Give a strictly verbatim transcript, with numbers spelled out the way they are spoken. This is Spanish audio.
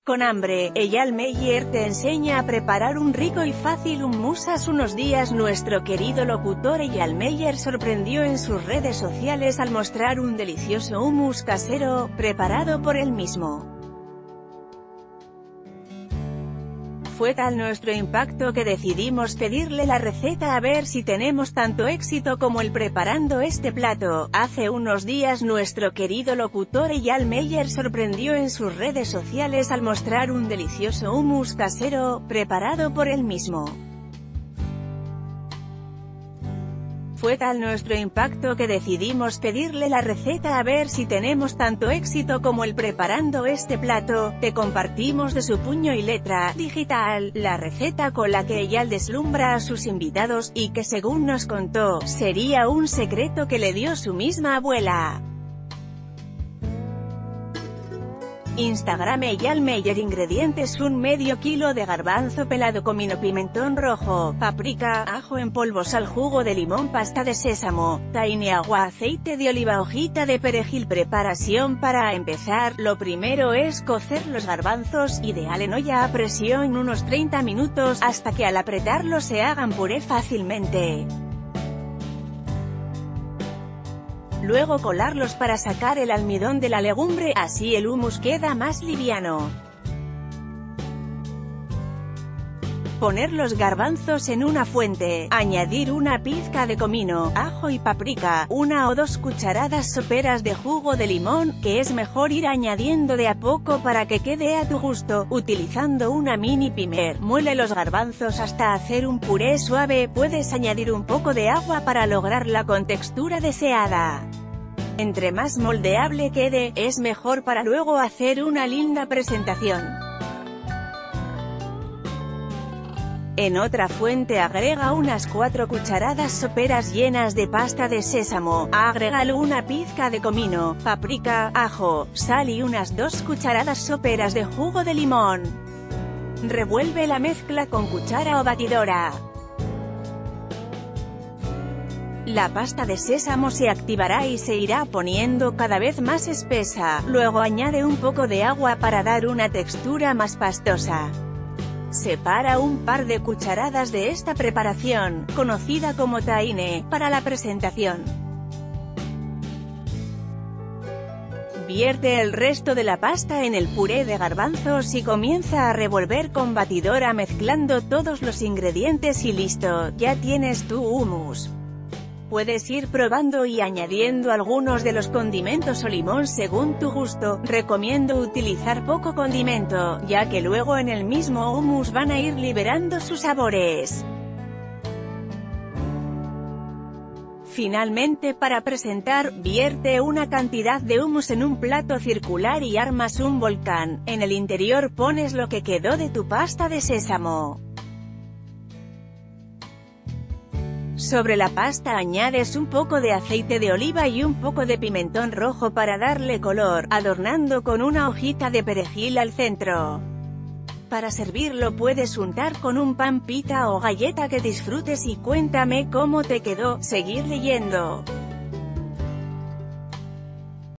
con hambre, Eyal Meyer te enseña a preparar un rico y fácil hummus. Hace unos días nuestro querido locutor Eyal Meyer sorprendió en sus redes sociales al mostrar un delicioso hummus casero, preparado por él mismo. Fue tal nuestro impacto que decidimos pedirle la receta a ver si tenemos tanto éxito como él preparando este plato. Hace unos días nuestro querido locutor Eyal Meyer sorprendió en sus redes sociales al mostrar un delicioso hummus casero, preparado por él mismo. Fue tal nuestro impacto que decidimos pedirle la receta a ver si tenemos tanto éxito como él preparando este plato. Te compartimos de su puño y letra digital la receta con la que Eyal deslumbra a sus invitados, y que según nos contó, sería un secreto que le dio su misma abuela. Instagram Eyal Meyer. Ingredientes: un medio kilo de garbanzo pelado, comino, pimentón rojo, paprika, ajo en polvo, sal, jugo de limón, pasta de sésamo, tahine, agua, aceite de oliva, hojita de perejil. Preparación. Para empezar, lo primero es cocer los garbanzos, ideal en olla a presión unos treinta minutos, hasta que al apretarlos se hagan puré fácilmente. Luego colarlos para sacar el almidón de la legumbre, así el hummus queda más liviano. Poner los garbanzos en una fuente, añadir una pizca de comino, ajo y paprika, una o dos cucharadas soperas de jugo de limón, que es mejor ir añadiendo de a poco para que quede a tu gusto, utilizando una mini pimer. Muele los garbanzos hasta hacer un puré suave, puedes añadir un poco de agua para lograr la contextura deseada. Entre más moldeable quede, es mejor para luego hacer una linda presentación. En otra fuente agrega unas cuatro cucharadas soperas llenas de pasta de sésamo, agrégale una pizca de comino, paprika, ajo, sal y unas dos cucharadas soperas de jugo de limón. Revuelve la mezcla con cuchara o batidora. La pasta de sésamo se activará y se irá poniendo cada vez más espesa, luego añade un poco de agua para dar una textura más pastosa. Separa un par de cucharadas de esta preparación, conocida como tahine, para la presentación. Vierte el resto de la pasta en el puré de garbanzos y comienza a revolver con batidora mezclando todos los ingredientes y listo, ya tienes tu hummus. Puedes ir probando y añadiendo algunos de los condimentos o limón según tu gusto. Recomiendo utilizar poco condimento, ya que luego en el mismo hummus van a ir liberando sus sabores. Finalmente, para presentar, vierte una cantidad de hummus en un plato circular y armas un volcán. En el interior pones lo que quedó de tu pasta de sésamo. Sobre la pasta añades un poco de aceite de oliva y un poco de pimentón rojo para darle color, adornando con una hojita de perejil al centro. Para servirlo puedes untar con un pan pita o galleta que disfrutes y cuéntame cómo te quedó. Seguir leyendo.